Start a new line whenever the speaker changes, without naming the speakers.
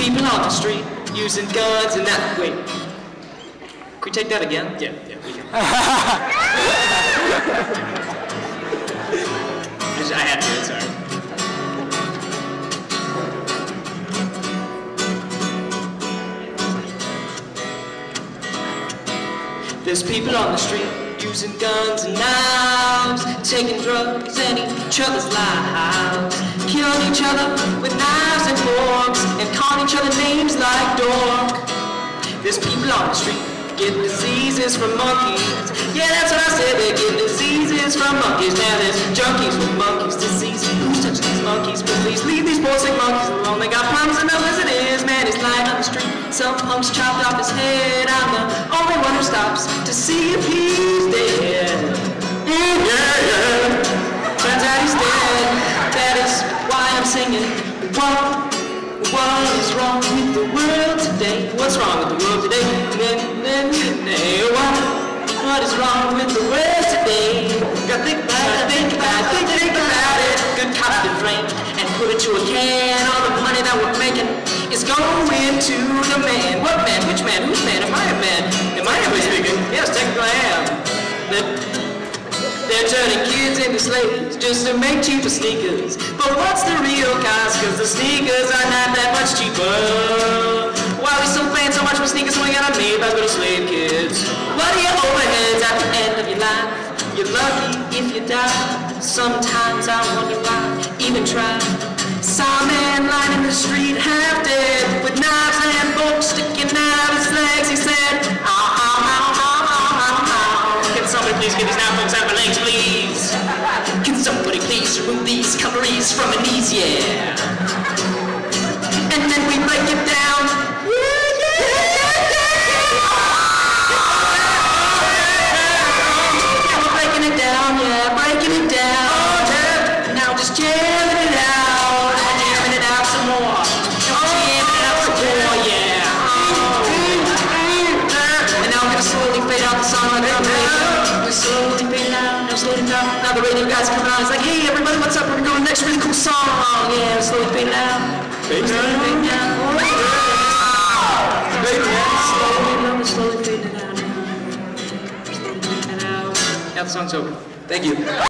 people on the street using guns and that. Wait. Can we take that again? Yeah, we can. I had to do it, sorry. There's people on the street using guns and knives, taking drugs in each other's lives, killing each other with knives and forks, and calling each other names like dork. There's people on the street getting diseases from monkeys. Yeah, that's what I said, they get diseases from monkeys. Now there's junkies with monkeys' diseases. Who's touching these monkeys? Please leave these poor sick monkeys alone. They got problems enough as it is. Man, he's lying on the street. Some punk's chopped off his head. I'm the only one who stops to see if he's dead. Yeah. Turns out he's dead. That is why I'm singing. What is wrong with the world today? What's wrong with the world today? What is wrong with the world today? Gotta think about it. Good cop been framed and put into a can. All the money that we're making is going to the man. What man? Which man? Whose man? Am I a man? Am I a man? Speaking? Yes, technically I am. They're turning kids into slaves just to make cheaper sneakers. But what's the real cost? Cause the sneakers are not that much cheaper. Why we still paying so much for sneakers when we got them made by little slave kids? What are your overheads at the end of your life? You're lucky if you die. Sometimes I wonder why even try. Saw a man lying in the street half dead with knives and bolts sticking out of his legs. He said, ow, ow, ow, ow, ow, ow, ow. Can somebody please get these knife bolts out of my legs, please? Can somebody please remove these cutleries from my knees, yeah? And then we break it down. Now the radio guys come out, it's like, hey everybody, what's up? We're going next really cool song. Yeah, slowly fade down. Fade down. Fade down. Slowly fade down. Now the song's over. Thank you.